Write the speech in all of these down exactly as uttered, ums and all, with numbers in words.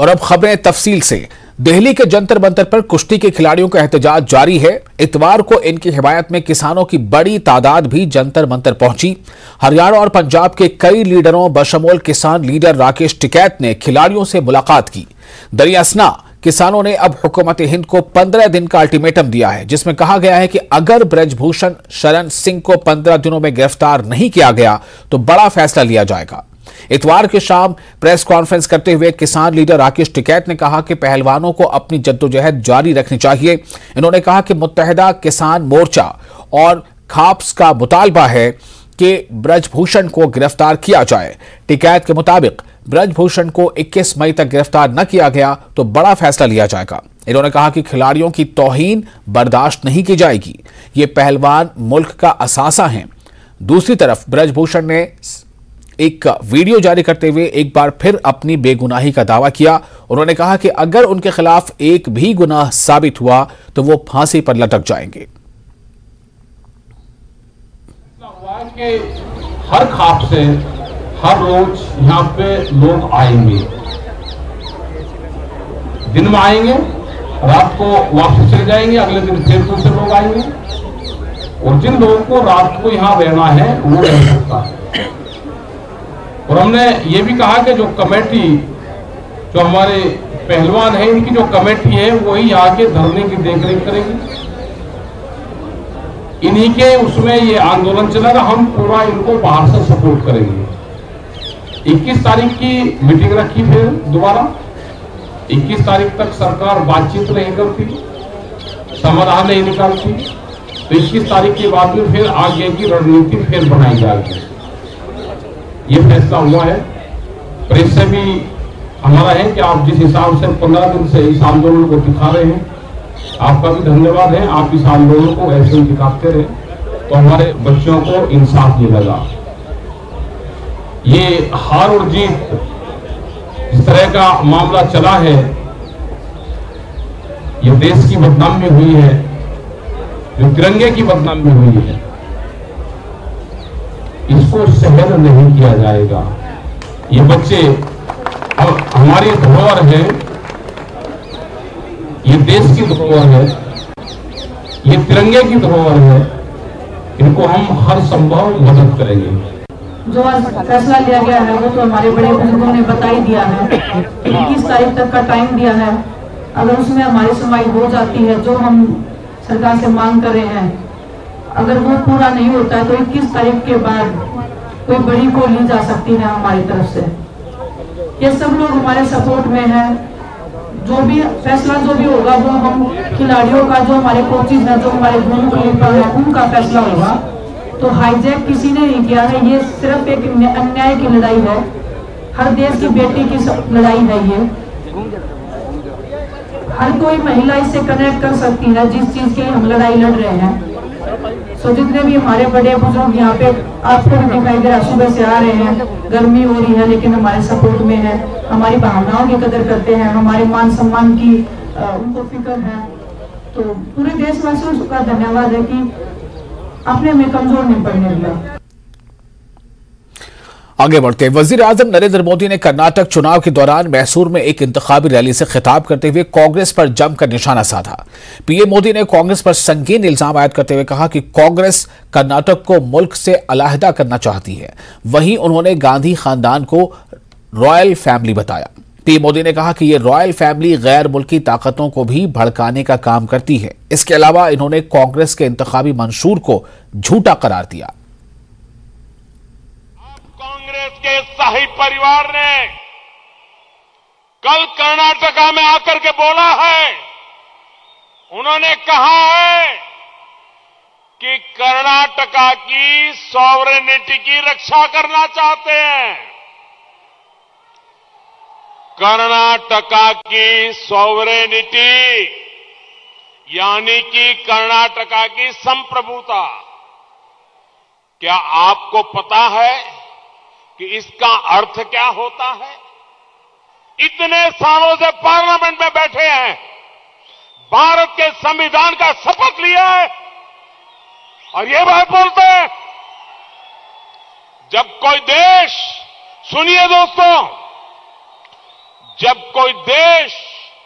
और अब खबरें तफसील से। दिल्ली के जंतर मंतर पर कुश्ती के खिलाड़ियों का एहतजाज जारी है। इतवार को इनकी हिमायत में किसानों की बड़ी तादाद भी जंतर मंतर पहुंची। हरियाणा और पंजाब के कई लीडरों बशमूल किसान लीडर राकेश टिकैत ने खिलाड़ियों से मुलाकात की। दरियासना किसानों ने अब हुकूमत हिंद को पंद्रह दिन का अल्टीमेटम दिया है, जिसमें कहा गया है कि अगर ब्रजभूषण शरण सिंह को पंद्रह दिनों में गिरफ्तार नहीं किया गया तो बड़ा फैसला लिया जाएगा। इतवार की शाम प्रेस कॉन्फ्रेंस करते हुए किसान लीडर राकेश टिकैत ने कहा कि पहलवानों को अपनी जद्दोजहद जारी रखनी चाहिए। इन्होंने कहा कि मुत्तहिदा किसान मोर्चा और खाप्स का मुतालबा है कि ब्रजभूषण को गिरफ्तार किया जाए। टिकैत के मुताबिक ब्रजभूषण को इक्कीस मई तक गिरफ्तार न किया गया तो बड़ा फैसला लिया जाएगा। इन्होंने कहा कि खिलाड़ियों की तौहीन बर्दाश्त नहीं की जाएगी। ये पहलवान मुल्क का असासा हैं। दूसरी तरफ ब्रजभूषण ने एक वीडियो जारी करते हुए एक बार फिर अपनी बेगुनाही का दावा किया। उन्होंने कहा कि अगर उनके खिलाफ एक भी गुनाह साबित हुआ तो वो फांसी पर लटक जाएंगे। के हर खाप से हर रोज यहाँ पे लोग आएंगे, दिन में आएंगे, रात को वापस चले जाएंगे, अगले दिन फिर दूसरे लोग आएंगे। और जिन लोगों को रात को यहाँ रहना है वो रह सकता है। और हमने ये भी कहा कि जो कमेटी, जो हमारे पहलवान है, इनकी जो कमेटी है वही यहाँ के धरने की देखरेख करेगी। इन्हीं के उसमें ये आंदोलन चलेगा। हम पूरा इनको बाहर से सपोर्ट करेंगे। इक्कीस तारीख की मीटिंग रखी, फिर दोबारा इक्कीस तारीख तक सरकार बातचीत नहीं करती, समाधान नहीं निकालती, तो इक्कीस तारीख के बाद में फिर आगे की रणनीति फिर बनाई जाएगी। ये फैसला हुआ है। प्रेस से भी हमारा है कि आप जिस हिसाब से पंद्रह दिन से इस आंदोलन को दिखा रहे हैं, आपका भी धन्यवाद है। आप इस आंदोलन को ऐसे ही दिखाते रहे तो हमारे बच्चों को इंसाफ मिलेगा। ये हार और जीत इस तरह का मामला चला है, ये देश की बदनामी हुई है, जो तिरंगे की बदनामी हुई है, इसको सहन नहीं किया जाएगा। ये बच्चे अब हमारी धरोहर है, ये देश की धरोहर है, ये तिरंगे की धरोहर है। इनको हम हर संभव मदद करेंगे। जो आज फैसला लिया गया है वो तो हमारे बड़े बुजुर्गों ने बता ही दिया है। इक्कीस तारीख तक का टाइम दिया है। अगर उसमें हमारी सुनवाई हो जाती है, जो हम सरकार से मांग कर रहे हैं, अगर वो पूरा नहीं होता है तो इक्कीस तारीख के बाद कोई बड़ी को ली जा सकती है हमारी तरफ से। ये सब लोग हमारे सपोर्ट में हैं। जो भी फैसला जो भी होगा वो हम खिलाड़ियों का, जो हमारे कोचिज हैं, जो हमारे दोनों लीडर हैं, उनका फैसला होगा। तो हाईजैक किसी ने नहीं किया है। ये सिर्फ एक अन्याय की लड़ाई है, हर देश की बेटी की लड़ाई है। ये हर कोई महिला इससे कनेक्ट कर सकती है, जिस चीज के हम लड़ाई लड़ रहे हैं। सो जितने भी हमारे बड़े बुजुर्ग यहाँ पे आपको भी दिखाई दे रहा, सुबह से आ रहे हैं, गर्मी हो रही है लेकिन हमारे सपोर्ट में है, हमारी भावनाओं की कदर करते हैं, हमारे मान सम्मान की आ, उनको फिक्र है। तो पूरे देशवासियों का धन्यवाद है कि अपने में कमजोर नहीं पड़ने दिया। आगे बढ़ते वजीर आजम नरेंद्र मोदी ने कर्नाटक चुनाव के दौरान मैसूर में एक इंतखाबी रैली से खिताब करते हुए कांग्रेस पर जमकर निशाना साधा। पीएम मोदी ने कांग्रेस पर संगीन इल्जाम आयद करते हुए कहा कि कांग्रेस कर्नाटक को मुल्क से अलहदा करना चाहती है। वहीं उन्होंने गांधी खानदान को रॉयल फैमिली बताया। पीएम मोदी ने कहा कि यह रॉयल फैमिली गैर मुल्की ताकतों को भी भड़काने का काम करती है। इसके अलावा इन्होंने कांग्रेस के इंतखाबी मंशूर को झूठा करार दिया। कांग्रेस के शाही परिवार ने कल कर्नाटका में आकर के बोला है, उन्होंने कहा है कि कर्नाटका की सॉवरेनिटी की रक्षा करना चाहते हैं। कर्नाटका की सॉवरेनिटी यानी कि कर्नाटका की संप्रभुता, क्या आपको पता है कि इसका अर्थ क्या होता है? इतने सालों से पार्लियामेंट में बैठे हैं, भारत के संविधान का शपथ लिया है और ये बात बोलते हैं। जब कोई देश, सुनिए दोस्तों, जब कोई देश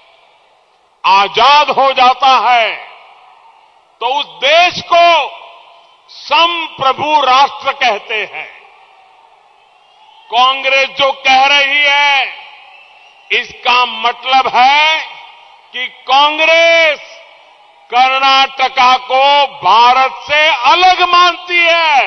आजाद हो जाता है तो उस देश को संप्रभु राष्ट्र कहते हैं। कांग्रेस जो कह रही है इसका मतलब है कि कांग्रेस कर्नाटका को भारत से अलग मानती है।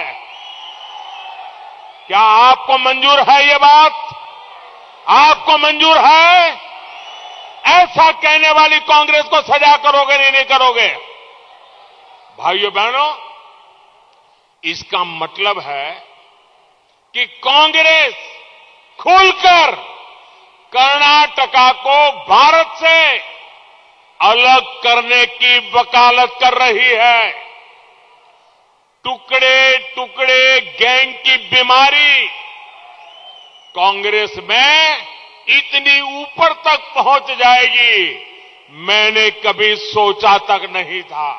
क्या आपको मंजूर है ये बात? आपको मंजूर है? ऐसा कहने वाली कांग्रेस को सजा करोगे नहीं, नहीं करोगे? भाइयों बहनों, इसका मतलब है कि कांग्रेस खुलकर कर्नाटका को भारत से अलग करने की वकालत कर रही है। टुकड़े टुकड़े गैंग की बीमारी कांग्रेस में इतनी ऊपर तक पहुंच जाएगी, मैंने कभी सोचा तक नहीं था।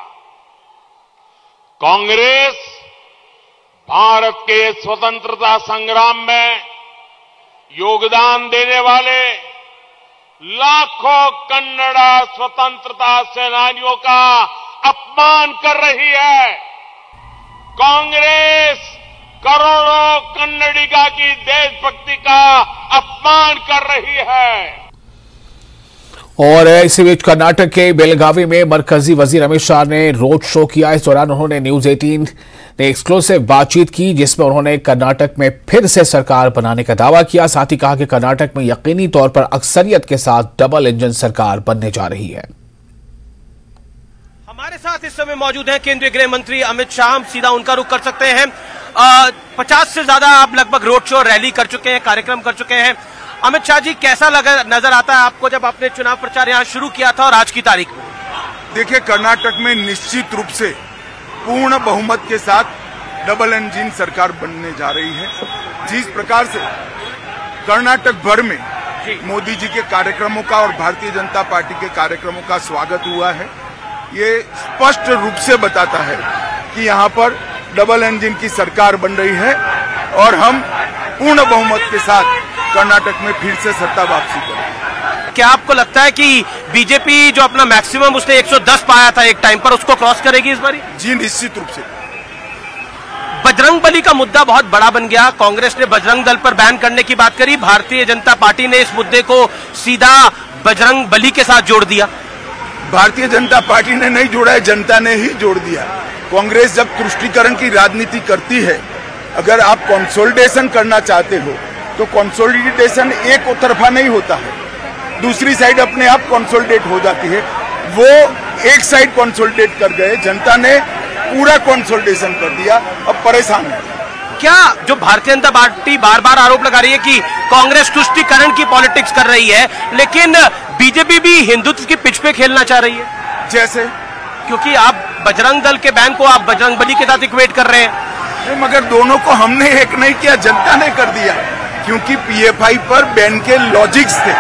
कांग्रेस भारत के स्वतंत्रता संग्राम में योगदान देने वाले लाखों कन्नड़ा स्वतंत्रता सेनानियों का अपमान कर रही है। कांग्रेस करोड़ों कन्नडिगा की देशभक्ति का अपमान कर रही है। और इसी बीच कर्नाटक के बेलगावी में मरकजी वजीर अमित शाह ने रोड शो किया। इस दौरान उन्होंने न्यूज अठारह ने एक्सक्लूसिव बातचीत की, जिसमें उन्होंने कर्नाटक में फिर से सरकार बनाने का दावा किया। साथ ही कहा कि कर्नाटक में यकीनी तौर पर अक्सरियत के साथ डबल इंजन सरकार बनने जा रही है। हमारे साथ इस समय मौजूद हैं केंद्रीय गृह मंत्री अमित शाह। हम सीधा उनका रुख कर सकते हैं। पचास से ज्यादा आप लगभग रोड शो रैली कर चुके हैं, कार्यक्रम कर चुके हैं। अमित शाह जी, कैसा लगा नजर आता है आपको जब आपने चुनाव प्रचार यहां शुरू किया था और आज की तारीख में? देखिए, कर्नाटक में निश्चित रूप से पूर्ण बहुमत के साथ डबल इंजन सरकार बनने जा रही है। जिस प्रकार से कर्नाटक भर में मोदी जी के कार्यक्रमों का और भारतीय जनता पार्टी के कार्यक्रमों का स्वागत हुआ है, ये स्पष्ट रूप से बताता है कि यहाँ पर डबल इंजन की सरकार बन रही है और हम पूर्ण बहुमत के साथ कर्नाटक में फिर से सत्ता वापसी करेंगे। क्या आपको लगता है कि बीजेपी जो अपना मैक्सिमम उसने एक सौ दस पाया था एक टाइम पर, उसको क्रॉस करेगी इस बार? जी निश्चित रूप से। बजरंगबली का मुद्दा बहुत बड़ा बन गया। कांग्रेस ने बजरंग दल पर बैन करने की बात करी, भारतीय जनता पार्टी ने इस मुद्दे को सीधा बजरंगबली के साथ जोड़ दिया। भारतीय जनता पार्टी ने नहीं जोड़ा है, जनता ने ही जोड़ दिया। कांग्रेस जब तुष्टीकरण की राजनीति करती है, अगर आप कंसोलिडेशन करना चाहते हो तो कंसोलिडेशन एक तरफा नहीं होता है, दूसरी साइड अपने आप कंसोलिडेट हो जाती है। वो एक साइड कंसोलिडेट कर गए, जनता ने पूरा कंसोलिडेशन कर दिया, अब परेशान है। क्या जो भारतीय जनता पार्टी बार बार आरोप लगा रही है कि कांग्रेस तुष्टीकरण की पॉलिटिक्स कर रही है, लेकिन बीजेपी भी हिंदुत्व की पिच पे खेलना चाह रही है? जैसे, क्योंकि आप बजरंग दल के बैन को आप बजरंगबली के साथ इक्वेट कर रहे हैं। मगर दोनों को हमने एक नहीं किया, जनता ने कर दिया, क्योंकि पीएफआई पर बैन के लॉजिक्स थे।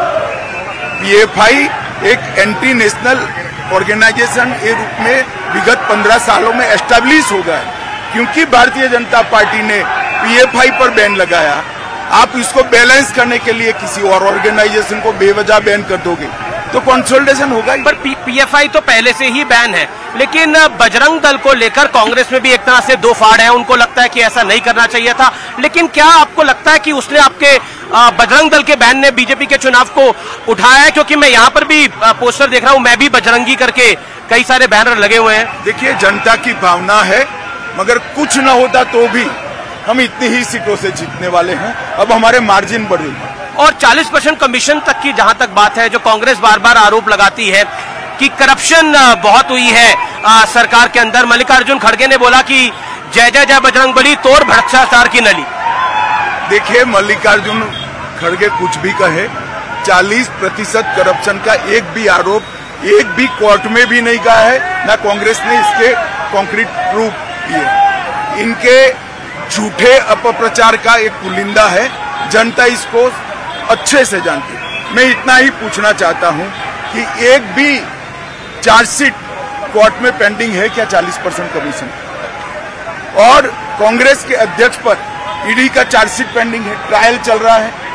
पीएफआई एक एंटी नेशनल ऑर्गेनाइजेशन के रूप में विगत पंद्रह सालों में एस्टैब्लिश हो गया, क्योंकि भारतीय जनता पार्टी ने पीएफआई पर बैन लगाया। आप इसको बैलेंस करने के लिए किसी और ऑर्गेनाइजेशन को बेवजह बैन कर दोगे तो कंसोलिडेशन होगा ही। पर पीएफआई तो पहले से ही बैन है, लेकिन बजरंग दल को लेकर कांग्रेस में भी एक तरह से दो फाड़ है। उनको लगता है कि ऐसा नहीं करना चाहिए था, लेकिन क्या आपको लगता है कि उसने आपके बजरंग दल के बैन ने बीजेपी के चुनाव को उठाया है? क्योंकि मैं यहाँ पर भी पोस्टर देख रहा हूँ, मैं भी बजरंगी करके कई सारे बैनर लगे हुए हैं। देखिए, जनता की भावना है, मगर कुछ न होता तो भी हम इतनी ही सीटों से जीतने वाले हैं। अब हमारे मार्जिन बढ़ेगा। और चालीस परसेंट कमीशन तक की जहां तक बात है, जो कांग्रेस बार बार आरोप लगाती है कि करप्शन बहुत हुई है आ, सरकार के अंदर। मल्लिकार्जुन खड़गे ने बोला कि जय जय जय बजरंगबली, तोड़ भ्रष्टाचार की नली। देखिए, मल्लिकार्जुन खड़गे कुछ भी कहे, चालीस प्रतिशत करप्शन का एक भी आरोप एक भी कोर्ट में भी नहीं कहा है, ना कांग्रेस ने इसके कॉन्क्रीट प्रूफ दिए। इनके झूठे अपप्रचार का एक पुलिंदा है, जनता इसको अच्छे से जानती है। मैं इतना ही पूछना चाहता हूं कि एक भी चार्जशीट कोर्ट में पेंडिंग है क्या चालीस परसेंट कमीशन? और कांग्रेस के अध्यक्ष पर ईडी का चार्जशीट पेंडिंग है, ट्रायल चल रहा है।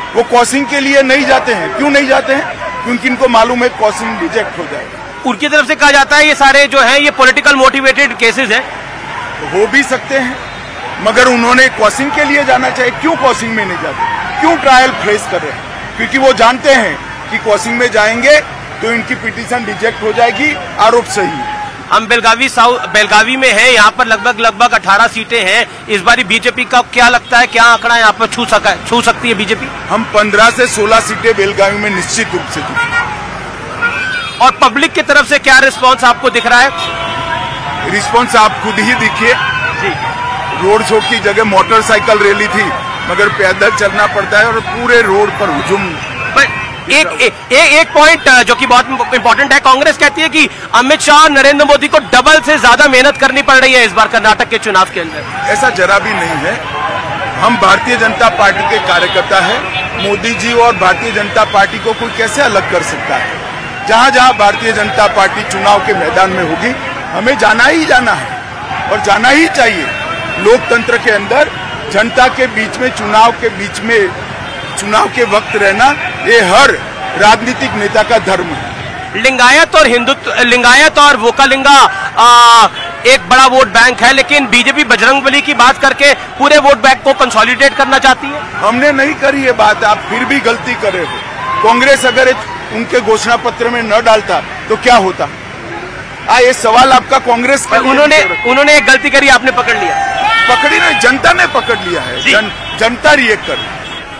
वो क्रॉसिंग के लिए नहीं जाते हैं। क्यों नहीं जाते हैं? क्योंकि इनको मालूम है क्रॉसिंग रिजेक्ट हो जाएगा। उनकी तरफ से कहा जाता है ये सारे जो हैं ये पॉलिटिकल मोटिवेटेड केसेस हैं। हो भी सकते हैं, मगर उन्होंने क्रॉसिंग के लिए जाना चाहिए। क्यों क्रॉसिंग में नहीं जाते? क्यों ट्रायल फेस कर रहे हैं? क्योंकि वो जानते हैं कि क्रॉसिंग में जाएंगे तो इनकी पिटीशन रिजेक्ट हो जाएगी। आरोप सही है। हम बेलगावी साउथ बेलगावी में हैं, यहाँ पर लगभग लगभग अठारह सीटें हैं। इस बारी बीजेपी का क्या लगता है, क्या आंकड़ा यहाँ पर छू सका छू सकती है बीजेपी? हम पंद्रह से सोलह सीटें बेलगावी में निश्चित रूप से जीतेंगे। और पब्लिक की तरफ से क्या रिस्पांस आपको दिख रहा है? रिस्पांस आप खुद ही देखिए। रोड शो की जगह मोटरसाइकिल रैली थी, मगर पैदल चलना पड़ता है और पूरे रोड पर हुजूम। एक एक, एक पॉइंट जो कि बहुत इंपॉर्टेंट है, कांग्रेस कहती है कि अमित शाह और नरेंद्र मोदी को डबल से ज्यादा मेहनत करनी पड़ रही है इस बार कर्नाटक के चुनाव के अंदर। ऐसा जरा भी नहीं है। हम भारतीय जनता पार्टी के कार्यकर्ता हैं। मोदी जी और भारतीय जनता पार्टी को कोई कैसे अलग कर सकता है? जहां जहां भारतीय जनता पार्टी चुनाव के मैदान में होगी, हमें जाना ही जाना है और जाना ही चाहिए। लोकतंत्र के अंदर जनता के बीच में, चुनाव के बीच में, चुनाव के वक्त रहना, ये हर राजनीतिक नेता का धर्म है। लिंगायत और हिंदुत्व, लिंगायत और वोकालिंगा आ, एक बड़ा वोट बैंक है, लेकिन बीजेपी बजरंगबली की बात करके पूरे वोट बैंक को कंसोलिडेट करना चाहती है। हमने नहीं करी ये बात, आप फिर भी गलती करे हो। कांग्रेस अगर उनके घोषणा पत्र में न डालता तो क्या होता? आ, ये सवाल आपका कांग्रेस का। उन्होंने उन्होंने एक गलती करी, आपने पकड़ लिया। पकड़ी नहीं, जनता ने पकड़ लिया है। जन, जनता रिएक्ट कर।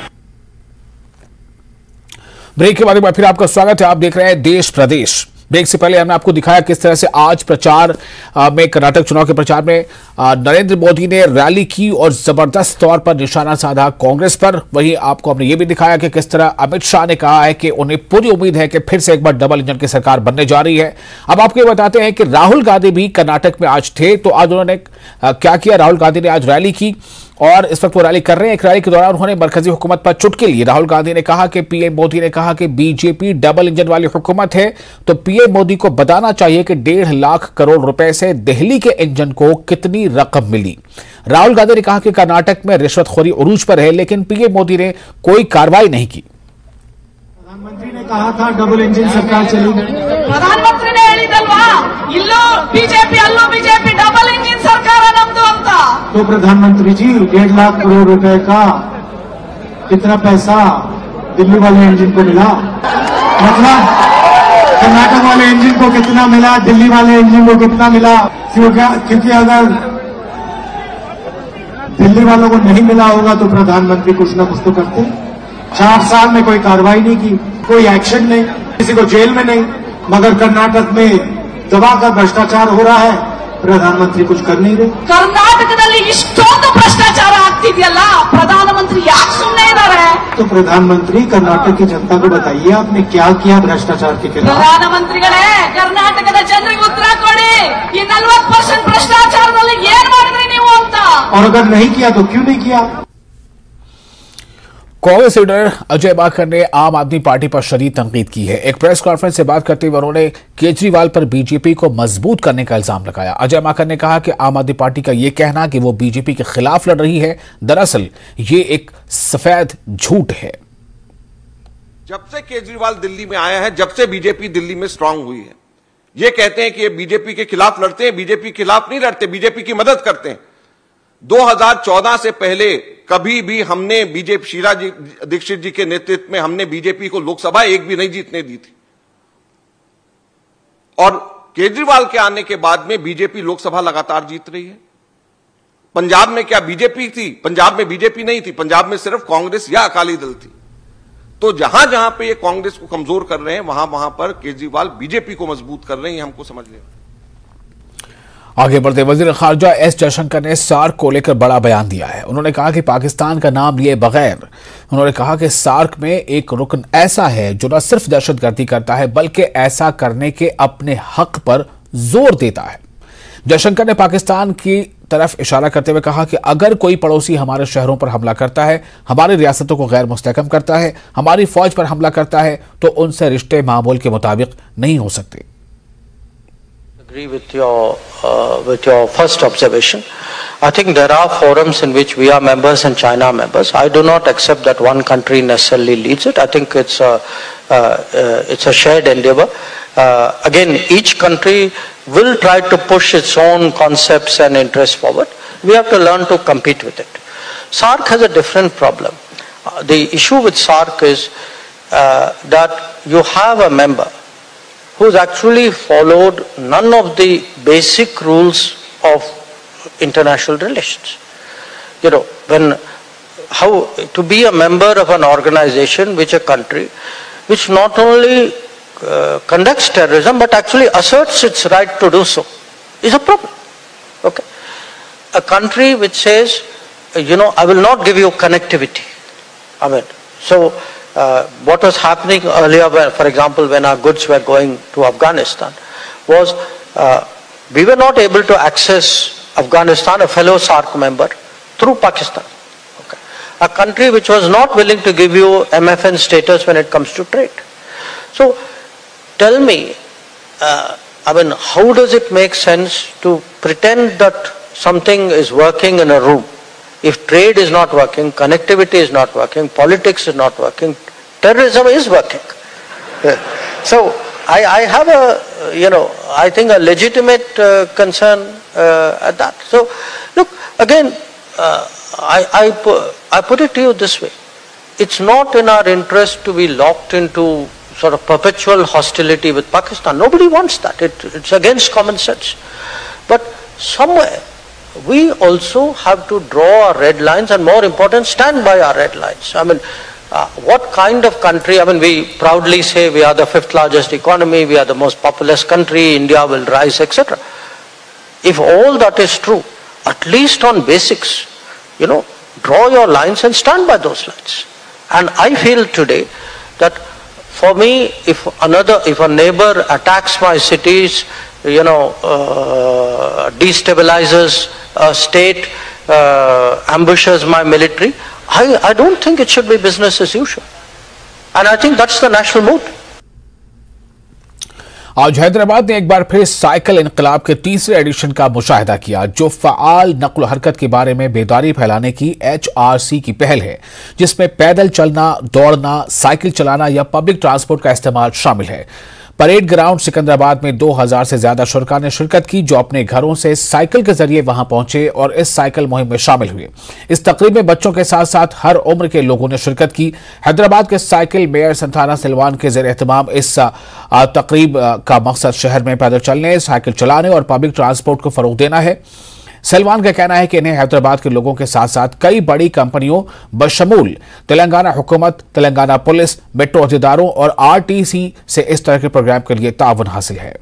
ब्रेक के बाद एक बार फिर आपका स्वागत है। आप देख रहे हैं देश प्रदेश। ब्रेक से पहले हमने आपको दिखाया किस तरह से आज प्रचार में, कर्नाटक चुनाव के प्रचार में नरेंद्र मोदी ने रैली की और जबरदस्त तौर पर निशाना साधा कांग्रेस पर। वहीं आपको हमने ये भी दिखाया कि किस तरह अमित शाह ने कहा है कि उन्हें पूरी उम्मीद है कि फिर से एक बार डबल इंजन की सरकार बनने जा रही है। अब आपको ये बताते हैं कि राहुल गांधी भी कर्नाटक में आज थे, तो आज उन्होंने क्या किया। राहुल गांधी ने आज रैली की और इस वक्त वो रैली कर रहे हैं। एक रैली के दौरान उन्होंने मरकजी हुकूमत पर चुटकी ली। राहुल गांधी ने कहा कि पीएम मोदी ने कहा कि बीजेपी डबल इंजन वाली हुकूमत है, तो पीएम मोदी को बताना चाहिए कि डेढ़ लाख करोड़ रुपए से दिल्ली के इंजन को कितनी रकम मिली। राहुल गांधी ने कहा कि कर्नाटक में रिश्वतखोरी उरूज पर है, लेकिन पीएम मोदी ने कोई कार्रवाई नहीं की। प्रधानमंत्री ने कहा था डबल इंजन सरकार चलेगी। प्रधानमंत्री ने ಹೇಳಿದಲ್ವಾ ಇಲ್ಲೂ ಬಿಜೆಪಿ ಅಲ್ಲೂ ಬಿಜೆಪಿ ಡಬಲ್ ಇಂಜಿನ್ ಸರ್ಕಾರ ನಮ್ದು ಅಂತ। तो प्रधानमंत्री जी डेढ़ लाख करोड़ रुपए का कितना पैसा दिल्ली वाले इंजन को मिला? मतलब कर्नाटक वाले इंजन को कितना मिला, दिल्ली वाले इंजन को कितना मिला? क्योंकि अगर दिल्ली वालों को नहीं मिला होगा तो प्रधानमंत्री कुछ न कुछ तो करते। चार साल में कोई कार्रवाई नहीं की, कोई एक्शन नहीं, किसी को जेल में नहीं, मगर कर्नाटक में दबाकर भ्रष्टाचार हो रहा है, प्रधानमंत्री कुछ कर नहीं रहे। ಕರ್ನಾಟಕದಲ್ಲಿ ಇಷ್ಟೊಂದು ಭ್ರಷ್ಟಾಚಾರ ಆಗ್ತಿದೆಯಲ್ಲ, ಪ್ರಧಾನಮಂತ್ರಿ ಯಾಕೆ ಸುಮ್ಮನೆ ಇದ್ದಾರೆ? तो प्रधानमंत्री कर्नाटक की जनता को बताइए आपने क्या किया भ्रष्टाचार के खिलाफ। ಪ್ರಧಾನಮಂತ್ರಿಗಳೇ, ಕರ್ನಾಟಕದ ಜನರಿಗೆ ಉತ್ತರ ಕೊಡಿ, ಈ ನಲವತ್ತು ಪರ್ಸೆಂಟ್ ಭ್ರಷ್ಟಾಚಾರದಲ್ಲಿ ಏನ್ ಮಾಡಿದ್ರಿ ನೀವು ಅಂತ। और अगर नहीं किया तो क्यों नहीं किया? कांग्रेस लीडर अजय माकन ने आम आदमी पार्टी पर शदीद तनकीद की है। एक प्रेस कॉन्फ्रेंस से बात करते हुए उन्होंने केजरीवाल पर बीजेपी को मजबूत करने का इल्जाम लगाया। अजय माकन ने कहा कि आम आदमी पार्टी का यह कहना कि वो बीजेपी के खिलाफ लड़ रही है, दरअसल ये एक सफेद झूठ है। जब से केजरीवाल दिल्ली में आया है, जब से बीजेपी दिल्ली में स्ट्रांग हुई है, ये कहते हैं कि ये बीजेपी के खिलाफ लड़ते हैं। बीजेपी के खिलाफ नहीं लड़ते, बीजेपी की मदद करते हैं। दो हज़ार चौदह से पहले कभी भी हमने बीजेपी, शीला जी दीक्षित जी के नेतृत्व में हमने बीजेपी को लोकसभा एक भी नहीं जीतने दी थी। और केजरीवाल के आने के बाद में बीजेपी लोकसभा लगातार जीत रही है। पंजाब में क्या बीजेपी थी? पंजाब में बीजेपी नहीं थी, पंजाब में सिर्फ कांग्रेस या अकाली दल थी। तो जहां जहां पे ये कांग्रेस को कमजोर कर रहे हैं, वहां वहां पर केजरीवाल बीजेपी को मजबूत कर रहे हैं, हमको समझ लेना। आगे बढ़ते वजीर खारजा एस जयशंकर ने सार्क को लेकर बड़ा बयान दिया है। उन्होंने कहा कि पाकिस्तान का नाम लिए बगैर, उन्होंने कहा कि सार्क में एक रुकन ऐसा है जो न सिर्फ दहशतगर्दी करता है बल्कि ऐसा करने के अपने हक पर जोर देता है। जयशंकर ने पाकिस्तान की तरफ इशारा करते हुए कहा कि अगर कोई पड़ोसी हमारे शहरों पर हमला करता है, हमारी रियासतों को गैर मुस्तहकम करता है, हमारी फौज पर हमला करता है, तो उनसे रिश्ते मामूल के मुताबिक नहीं हो सकते। agree with your uh, with your first observation. I think there are forums in which we are members and China are members. I do not accept that one country necessarily leads it. I think it's a uh, uh, it's a shared endeavor. Uh, again, each country will try to push its own concepts and interests forward. We have to learn to compete with it. SAARC has a different problem. Uh, the issue with SAARC is uh, that you have a member who's actually followed none of the basic rules of international relations. You know, when, how, to be a member of an organization which a country, which not only uh, conducts terrorism, but actually asserts its right to do so, is a problem, okay? A country which says, you know, I will not give you connectivity. I mean, so, Uh, what was happening earlier, when, for example, when our goods were going to Afghanistan, was uh, we were not able to access Afghanistan, a fellow SAARC member, through Pakistan. Okay. A country which was not willing to give you M F N status when it comes to trade. So, tell me, uh, I mean, how does it make sense to pretend that something is working in a room? If trade is not working, connectivity is not working, politics is not working, terrorism is working. So I, I have a, you know, I think a legitimate uh, concern uh, at that. So look, again, uh, I, I, pu I put it to you this way. It's not in our interest to be locked into sort of perpetual hostility with Pakistan. Nobody wants that. It, it's against common sense. But somewhere, we also have to draw our red lines, and more important, stand by our red lines. I mean, uh, what kind of country, I mean, we proudly say we are the fifth largest economy, we are the most populous country, India will rise, et cetera. If all that is true, at least on basics, you know, draw your lines and stand by those lines. And I feel today that for me, if another, if a neighbor attacks my cities, you know, uh, destabilizes a state, uh, ambushes my military, I, I don't think it should be business as usual. And I think that's the national mood. आज हैदराबाद ने एक बार फिर cycle इनकलाब के तीसरे addition का मुशाहिदा किया, जो फ़आल नक्ल हरकत के बारे में बेदारी फैलाने की एच आर सी की पहल है, जिसमें पैदल चलना, दौड़ना, साइकिल चलाना या पब्लिक ट्रांसपोर्ट का इस्तेमाल शामिल है। परेड ग्राउंड सिकंदराबाद में दो हज़ार से ज्यादा शुरका ने शिरकत की, जो अपने घरों से साइकिल के जरिए वहां पहुंचे और इस साइकिल मुहिम में शामिल हुए। इस तकरीब में बच्चों के साथ साथ हर उम्र के लोगों ने शिरकत की। हैदराबाद के साइकिल मेयर संथाना सिलवान के जेर एहतमाम इस तकरीब का मकसद शहर में पैदल चलने, साइकिल चलाने और पब्लिक ट्रांसपोर्ट को फरोग देना है। सलमान का कहना है कि इन्हें हैदराबाद के लोगों के साथ साथ कई बड़ी कंपनियों बशमूल तेलंगाना हुकूमत, तेलंगाना पुलिस, मेट्रो अहदेदारों और आर टी सी से इस तरह के प्रोग्राम के लिए ताउन हासिल है।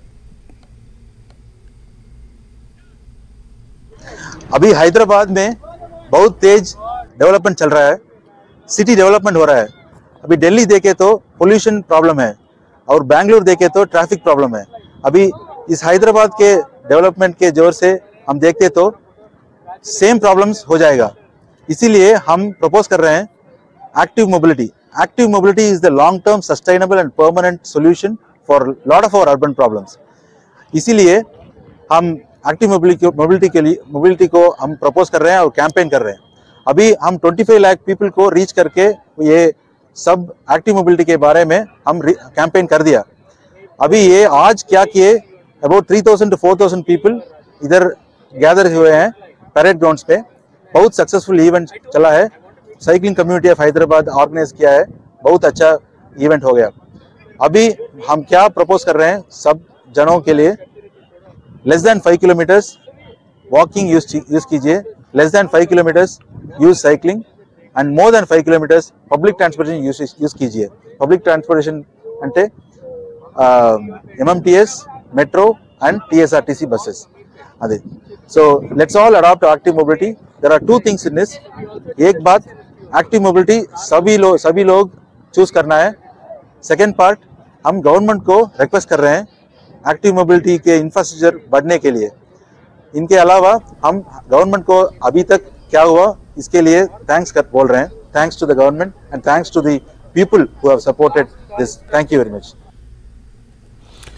अभी हैदराबाद में बहुत तेज डेवलपमेंट चल रहा है, सिटी डेवलपमेंट हो रहा है। अभी दिल्ली देखे तो पोल्यूशन प्रॉब्लम है और बेंगलुरु देखे तो ट्रैफिक प्रॉब्लम है। अभी इस हैदराबाद के डेवलपमेंट के जोर से हम देखते तो सेम प्रॉब्लम्स हो जाएगा। इसीलिए हम प्रपोज कर रहे हैं active mobility. Active mobility is the long term sustainable and permanent solution for lot of our urban problems. इसीलिए हम एक्टिव मोबिलिटी मोबिलिटी के लिए मोबिलिटी को हम प्रपोज कर रहे हैं और कैंपेन कर रहे हैं। अभी हम पच्चीस लाख पीपल को रीच करके ये सब एक्टिव मोबिलिटी के बारे में हम कैंपेन कर दिया। अभी ये आज क्या किए, about three thousand to four thousand people इधर गैदर हुए हैं परेड ग्राउंड्स पे। बहुत सक्सेसफुल इवेंट चला है, cycling community of Hyderabad organise किया है, बहुत अच्छा इवेंट हो गया। अभी हम क्या प्रपोज कर रहे हैं सब जनों के लिए, less than five kilometres walking use use कीजिए, less than five kilometres use cycling and more than five kilometres public transportation use use कीजिए। पब्लिक ट्रांसपोर्टेशन అంటే M M T S, metro and T S R T C buses. अदे so let's all adopt active mobility. There are two things in this. एक बात active mobility सभी लोग सभी लोग choose करना है। सेकेंड पार्ट हम गवर्नमेंट को रिक्वेस्ट कर रहे हैं एक्टिव मोबिलिटी के इंफ्रास्ट्रक्चर बढ़ने के लिए। इनके अलावा हम गवर्नमेंट को अभी तक क्या हुआ इसके लिए थैंक्स कर बोल रहे हैं। Thanks to the government and thanks to the people who have supported this. Thank you very much.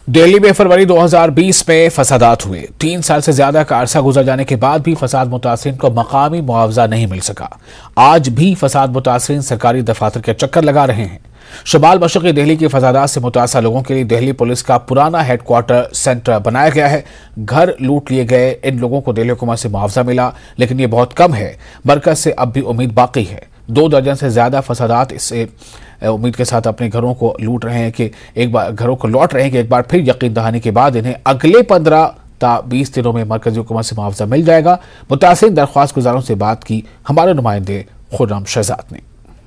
Delhi में फरवरी दो हज़ार बीस में फसादात हुए। तीन साल से ज्यादा का अरसा गुजर जाने के बाद भी फसाद मुतासरीन को मकामी मुआवजा नहीं मिल सका। आज भी फसाद मुतासरीन सरकारी दफातर के चक्कर लगा रहे हैं। शुमाल मशरक़ी दिल्ली के फसादात से मुतासर लोगों के लिए दिल्ली पुलिस का पुराना हेडक्वार्टर सेंटर बनाया गया है। घर लूट लिए गए इन लोगों को दिल्ली हुकूमत से मुआवजा मिला, लेकिन ये बहुत कम है। मरकज से अब भी उम्मीद बाकी है। दो दर्जन से ज्यादा फसादात इससे उम्मीद के साथ अपने घरों को लूट रहे हैं कि एक बार घरों को लौट रहे हैं कि एक बार फिर यकीन दहानी के बाद इन्हें अगले पंद्रह ता बीस दिनों में मरकजी हुकूमत से मुआवजा मिल जाएगा। मुतासिर दरख्वास्त गुजारों से बात की हमारे नुमाइंदे खुर्रम शहजाद ने।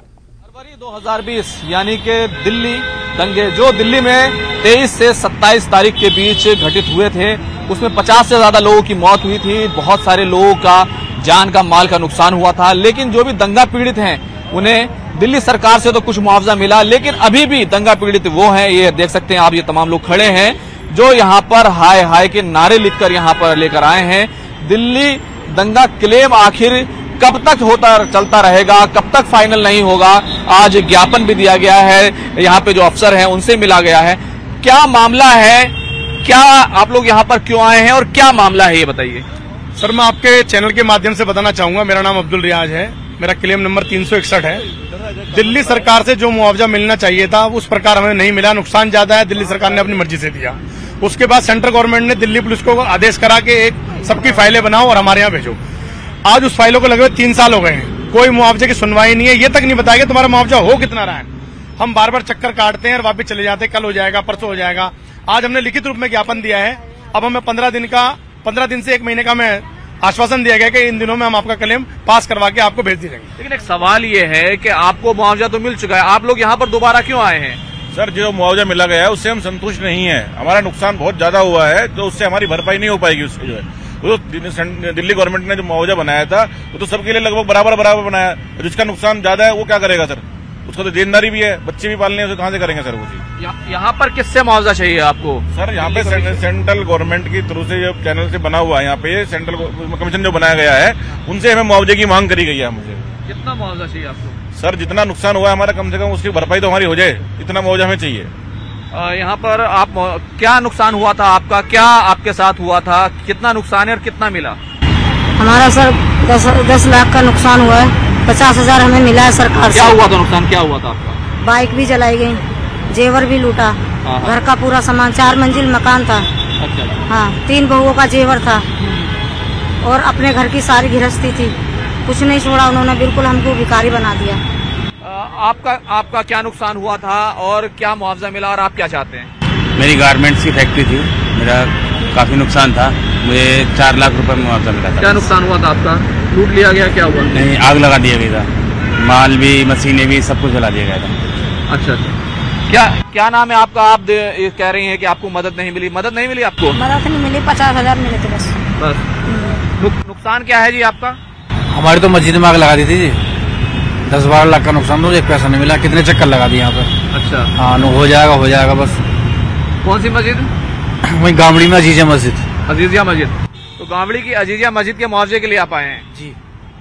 फरवरी दो हज़ार बीस यानी कि दिल्ली दंगे जो दिल्ली में तेईस से सत्ताईस तारीख के बीच घटित हुए थे, उसमें पचास से ज्यादा लोगों की मौत हुई थी। बहुत सारे लोगों का जान का माल का नुकसान हुआ था। लेकिन जो भी दंगा पीड़ित हैं उन्हें दिल्ली सरकार से तो कुछ मुआवजा मिला, लेकिन अभी भी दंगा पीड़ित वो हैं, ये देख सकते हैं आप, ये तमाम लोग खड़े हैं जो यहाँ पर हाय हाय के नारे लिखकर यहाँ पर लेकर आए हैं। दिल्ली दंगा क्लेम आखिर कब तक होता चलता रहेगा, कब तक फाइनल नहीं होगा? आज ज्ञापन भी दिया गया है, यहाँ पे जो अफसर हैं उनसे मिला गया है। क्या मामला है, क्या आप लोग यहाँ पर क्यों आए हैं और क्या मामला है ये बताइए। सर, मैं आपके चैनल के माध्यम से बताना चाहूंगा। मेरा नाम अब्दुल रियाज है, मेरा क्लेम नंबर तीन सौ इकसठ है। दिल्ली सरकार से जो मुआवजा मिलना चाहिए था उस प्रकार हमें नहीं मिला। नुकसान ज्यादा है, दिल्ली सरकार ने अपनी मर्जी से दिया। उसके बाद सेंट्रल गवर्नमेंट ने दिल्ली पुलिस को आदेश करा के एक सबकी फाइलें बनाओ और हमारे यहाँ भेजो। आज उस फाइलों को लगे हुए तीन साल हो गए हैं, कोई मुआवजे की सुनवाई नहीं है। ये तक नहीं बताया कि तुम्हारा मुआवजा हो कितना रहा है। हम बार बार चक्कर काटते हैं और वापिस चले जाते हैं, कल हो जाएगा, परसों हो जाएगा। आज हमने लिखित रूप में ज्ञापन दिया है। अब हमें पंद्रह दिन का पंद्रह दिन से एक महीने का मैं आश्वासन दिया गया कि इन दिनों में हम आपका क्लेम पास करवा के आपको भेज देंगे। लेकिन एक सवाल ये है कि आपको मुआवजा तो मिल चुका है, आप लोग यहाँ पर दोबारा क्यों आए हैं? सर, जो मुआवजा मिला गया है उससे हम संतुष्ट नहीं है। हमारा नुकसान बहुत ज्यादा हुआ है, तो उससे हमारी भरपाई नहीं हो पाएगी। उससे जो है वो तो दिल्ली गवर्नमेंट ने जो मुआवजा बनाया था वो तो सबके लिए लगभग बराबर बराबर बनाया। जिसका नुकसान ज्यादा है वो क्या करेगा सर? उसका तो देनदारी भी है, बच्चे भी पालने हैं, कहाँ से करेंगे सर वो चीज? यहाँ पर किससे मुआवजा चाहिए आपको? सर, यहाँ पे सेंट्रल गवर्नमेंट की थ्रू से जो चैनल से बना हुआ है, यहाँ पे सेंट्रल कमीशन जो बनाया गया है उनसे हमें मुआवजे की मांग करी गई है। मुझे कितना मुआवजा चाहिए आपको? सर, जितना नुकसान हुआ है हमारा, कम से कम उसकी भरपाई तो हमारी हो जाए, इतना मुआवजा हमें चाहिए। यहाँ पर आप क्या नुकसान हुआ था आपका, क्या आपके साथ हुआ था, कितना नुकसान है और कितना मिला? हमारा सर दस दस लाख का नुकसान हुआ है। पचास हजार हमें मिला है सरकार से। क्या हुआ था नुकसान, क्या हुआ था आपका? बाइक भी जलाई गई, जेवर भी लूटा, घर का पूरा सामान, चार मंजिल मकान था। अच्छा। हाँ, तीन बहुओं का जेवर था और अपने घर की सारी गृहस्थी थी, कुछ नहीं छोड़ा उन्होंने, बिल्कुल हमको भिखारी बना दिया। आपका आपका क्या नुकसान हुआ था और क्या मुआवजा मिला और आप क्या चाहते हैं? मेरी गारमेंट्स की फैक्ट्री थी, मेरा काफी नुकसान था, मुझे चार लाख रुपए में मुआवजा मिला था। क्या नुकसान हुआ था आपका? लूट लिया गया, क्या हुआ? नहीं, आग लगा दिया गया था, माल भी, मशीनें भी, सब कुछ जला दिया गया था। अच्छा अच्छा। क्या क्या नाम है आपका? आप कह रही हैं कि आपको मदद नहीं मिली। मदद नहीं मिली आपको? मदद नहीं मिली, पचास हजार मिले थे बस। बस। नुकसान क्या है जी आपका? हमारी तो मस्जिद में आग लगा दी थी जी, दस बारह लाख का नुकसान हो, एक पैसा नहीं मिला। कितने चक्कर लगा दिए यहाँ पे। अच्छा। हाँ, हो जाएगा हो जाएगा बस। कौन सी मस्जिद? वही गावड़ी में अजीजिया मस्जिद। अजीजिया मस्जिद। तो गावड़ी की अजीजिया मस्जिद के मुआवजे के लिए आप आए हैं जी।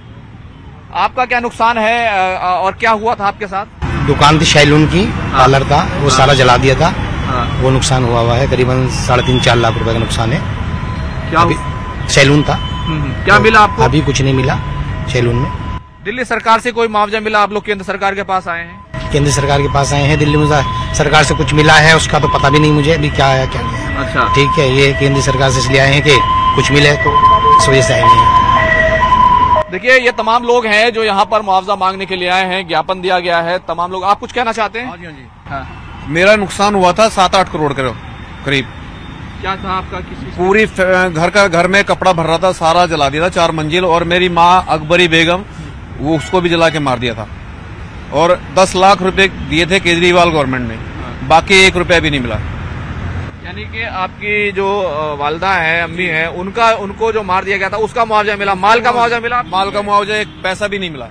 आपका क्या नुकसान है और क्या हुआ था आपके साथ? दुकान थी सैलून की, पार्लर था, वो सारा जला दिया था। वो नुकसान हुआ हुआ है, करीबन साढ़े तीन चार लाख रुपए का नुकसान है। क्या? सैलून था। क्या मिला आपको? अभी कुछ नहीं मिला सैलून में। दिल्ली सरकार से कोई मुआवजा मिला? आप लोग केंद्र सरकार के पास आए हैं? केंद्र सरकार के पास आए हैं। दिल्ली में सरकार से कुछ मिला है उसका तो पता भी नहीं मुझे, अभी क्या है क्या नहीं है। अच्छा, ठीक है, ये केंद्र सरकार से इसलिए आए हैं कि कुछ मिले, तो इस वजह से आए हैं। देखिए, ये तमाम लोग हैं जो यहाँ पर मुआवजा मांगने के लिए आए हैं, ज्ञापन दिया गया है। तमाम लोग, आप कुछ कहना चाहते हैं? हाँ जी, हाँ जी। हाँ। मेरा नुकसान हुआ था सात आठ करोड़ के करीब। क्या था आपका? किसी पूरी घर का घर में कपड़ा भर रहा था, सारा जला दिया था, चार मंजिल। और मेरी माँ अकबरी बेगम, वो उसको भी जला के मार दिया था। और दस लाख रुपए दिए थे केजरीवाल गवर्नमेंट ने, बाकी एक रुपया भी नहीं मिला। यानी कि आपकी जो वालदा है, अम्मी है, उनका उनको जो मार दिया गया था उसका मुआवजा मिला? माल का मुआवजा मिला? माल का मुआवजा एक पैसा भी नहीं मिला।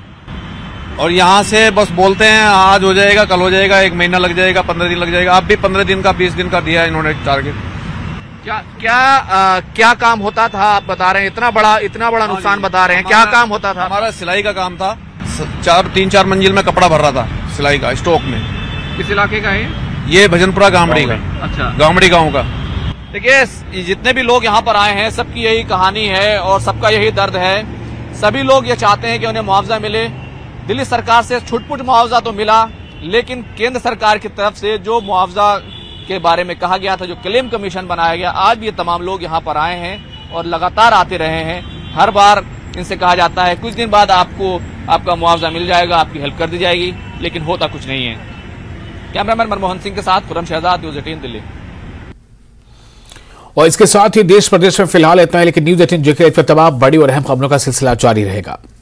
और यहाँ से बस बोलते हैं आज हो जाएगा, कल हो जाएगा, एक महीना लग जाएगा, पंद्रह दिन लग जाएगा। अब भी पंद्रह दिन का, बीस दिन का दिया है इन्होंने टारगेट। क्या क्या आ, क्या काम होता था? आप बता रहे हैं इतना बड़ा इतना बड़ा नुकसान बता रहे हैं, क्या काम होता था? हमारा सिलाई का काम था, चार तीन चार मंजिल में कपड़ा भर रहा था सिलाई का, स्टॉक में। किस इलाके का है? ये भजनपुरा गामड़ी का। अच्छा, गामड़ी गांव का। देखिए जितने भी लोग यहाँ पर आए हैं सबकी यही कहानी है और सबका यही दर्द है। सभी लोग ये चाहते हैं कि उन्हें मुआवजा मिले। दिल्ली सरकार से छुटपुट मुआवजा तो मिला, लेकिन केंद्र सरकार की तरफ से जो मुआवजा के बारे में कहा गया था, जो क्लेम कमीशन बनाया गया, आज भी ये तमाम लोग यहाँ पर आए हैं और लगातार आते रहे हैं। हर बार इनसे कहा जाता है कुछ दिन बाद आपको आपका मुआवजा मिल जाएगा, आपकी हेल्प कर दी जाएगी, लेकिन होता कुछ नहीं है। कैमरामैन मनमोहन सिंह के साथ खुर्रम शहजाद, न्यूज एटीन दिल्ली। और इसके साथ ही देश प्रदेश में फिलहाल इतना है, लेकिन न्यूज एटीन जेके तमाम बड़ी और अहम खबरों का सिलसिला जारी रहेगा।